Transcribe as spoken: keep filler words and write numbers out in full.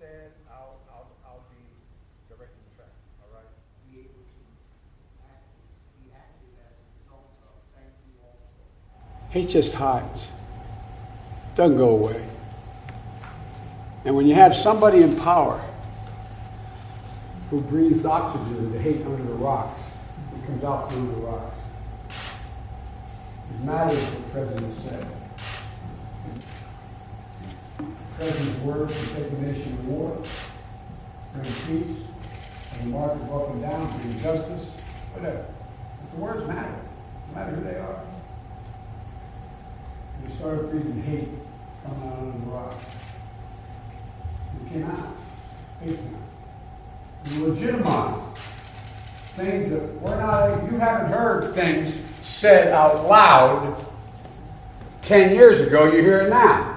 understand, I'll, I'll, I'll be directing the track, all right? Be able to act, be active as a result of. Thank you also. Hate just hides. Doesn't go away. And when you have somebody in power who breathes oxygen to hate under the rocks, it comes out through the rocks. It matters what the President said. The President's words to take the nation to war, bring peace, and the march up and down, bring justice, whatever. But the words matter, no matter who they are. And we started breathing hate coming out of the rocks. It came out. Hate came out. We legitimize things that we're not, you haven't heard things said out loud ten years ago, you hear it now.